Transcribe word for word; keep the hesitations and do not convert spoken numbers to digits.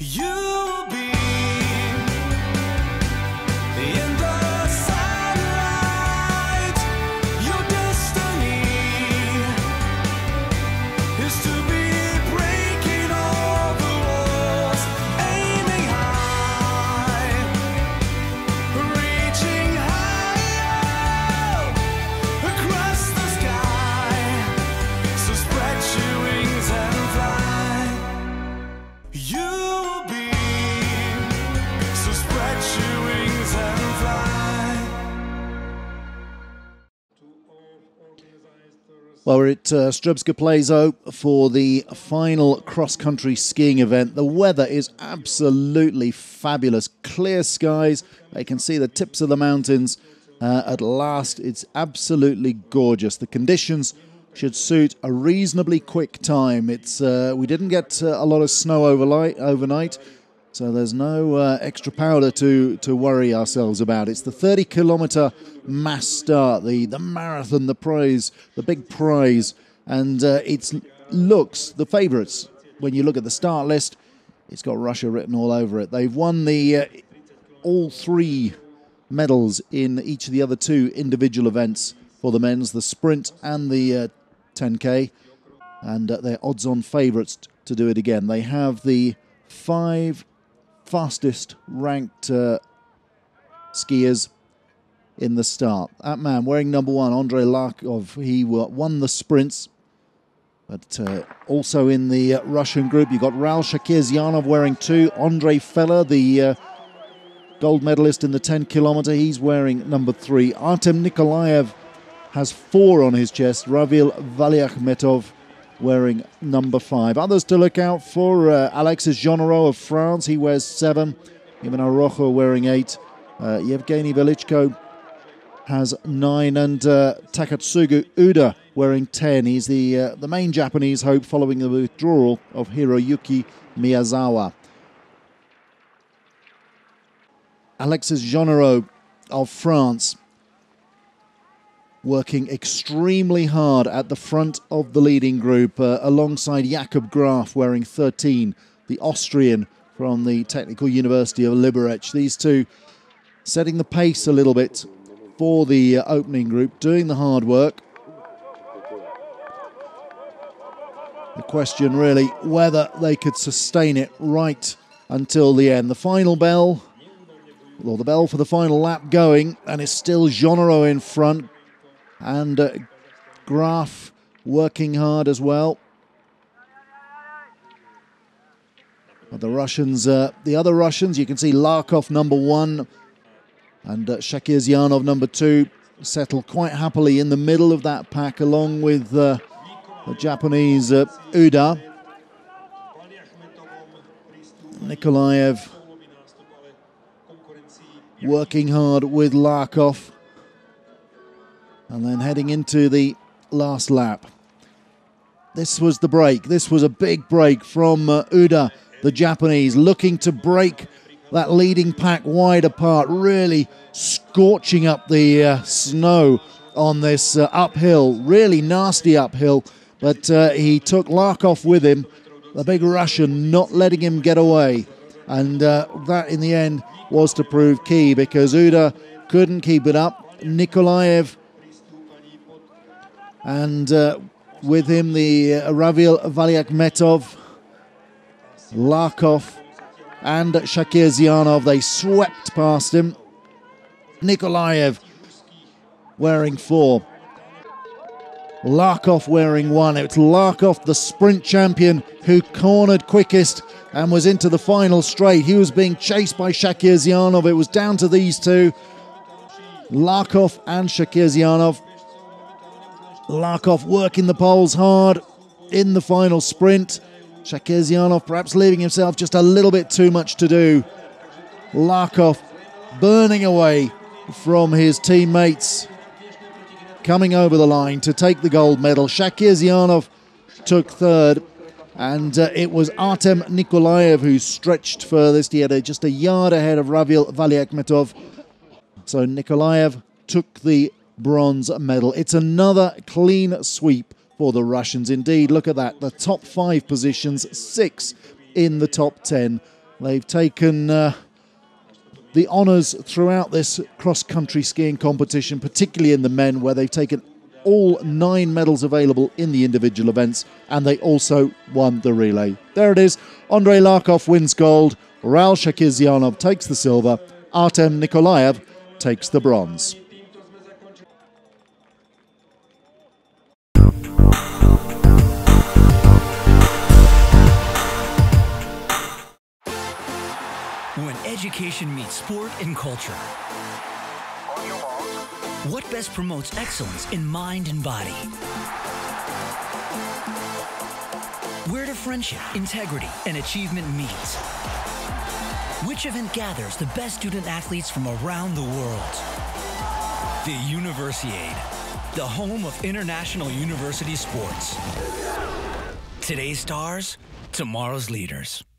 You will be in the sunlight. Your destiny is to be breaking all the walls, aiming high, reaching higher across the sky. So spread your wings and fly. You Well, we're at uh, Strbske Pleso for the final cross-country skiing event. The weather is absolutely fabulous. Clear skies. They can see the tips of the mountains. Uh, at last, it's absolutely gorgeous. The conditions should suit a reasonably quick time. It's uh, we didn't get uh, a lot of snow overnight, overnight so there's no uh, extra powder to, to worry ourselves about. It's the thirty kilometre mass start, the, the marathon, the prize, the big prize. And uh, it looks, the favourites, when you look at the start list, it's got Russia written all over it. They've won the uh, all three medals in each of the other two individual events for the men's, the sprint and the uh, ten K. And uh, they're odds-on favourites to do it again. They have the five fastest ranked uh, skiers in the start. That man wearing number one, Andray Larkov, he won the sprints. But uh, also in the uh, Russian group, you've got Raul Shakirzianov wearing two. Andray Feller, the uh, gold medalist in the ten kilometre, he's wearing number three. Artem Nikolaev has four on his chest. Raul Shakirzianov wearing number five. Others to look out for, uh, Alexis Jeannereau of France, he wears seven. Ivana Rojo wearing eight. Uh, Yevgeny Velichko has nine, and uh, Takatsugu Uda wearing ten. He's the, uh, the main Japanese hope following the withdrawal of Hiroyuki Miyazawa. Alexis Jeannereau of France working extremely hard at the front of the leading group, uh, alongside Jakob Graf wearing thirteen, the Austrian from the Technical University of Liberec. These two setting the pace a little bit for the uh, opening group, doing the hard work. The question really whether they could sustain it right until the end. The final bell, or the bell for the final lap going, and it's still Jeannereau in front. And uh, Graf working hard as well. But the Russians, uh, the other Russians, you can see Larkov number one and uh, Shakirzianov number two, settle quite happily in the middle of that pack, along with uh, the Japanese uh, Uda. Nikolaev working hard with Larkov. And then heading into the last lap. This was the break. This was a big break from uh, Uda, the Japanese, looking to break that leading pack wide apart, really scorching up the uh, snow on this uh, uphill, really nasty uphill. But uh, he took Larkov with him, the big Russian, not letting him get away. And uh, that, in the end, was to prove key, because Uda couldn't keep it up. Nikolaev, and uh, with him the uh, Raul Shakirzianov, Larkov and Shakirzianov, they swept past him. Nikolaev wearing four, Larkov wearing one. It's Larkov, the sprint champion, who cornered quickest and was into the final straight. He was being chased by Shakirzianov. It was down to these two, Larkov and Shakirzianov. Larkov working the poles hard in the final sprint. Shakirzianov perhaps leaving himself just a little bit too much to do. Larkov burning away from his teammates, coming over the line to take the gold medal. Shakirzianov took third, and uh, it was Artem Nikolaev who stretched furthest. He had a, just a yard ahead of Raul Shakirzianov. So Nikolaev took the bronze medal. It's another clean sweep for the Russians. Indeed, look at that. The top five positions, six in the top ten. They've taken uh, the honours throughout this cross-country skiing competition, particularly in the men, where they've taken all nine medals available in the individual events, and they also won the relay. There it is. Andray Larkov wins gold, Raul Shakirzianov takes the silver, Artem Nikolaev takes the bronze. When education meets sport and culture. What best promotes excellence in mind and body? Where do friendship, integrity, and achievement meet? Which event gathers the best student athletes from around the world? The Universiade, the home of international university sports. Today's stars, tomorrow's leaders.